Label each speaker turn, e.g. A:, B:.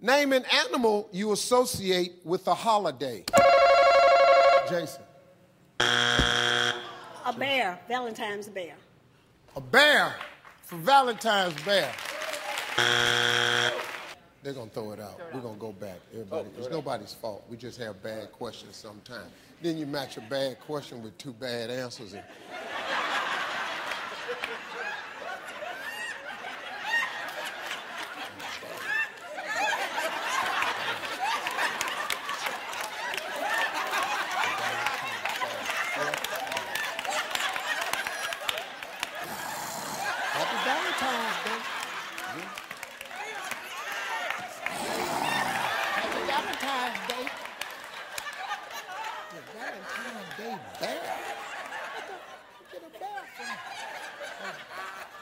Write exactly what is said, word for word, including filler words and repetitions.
A: Name an animal you associate with a holiday. Jason.
B: A bear, Valentine's bear.
A: A bear for Valentine's bear. They're going to throw it out. We're going to go back. Everybody, it's nobody's fault. We just have bad questions sometimes. Then you match a bad question with two bad answers. And... Happy Valentine's Day. Yeah. Happy Valentine's Day. The Valentine's Day bear. What the, get a bear from?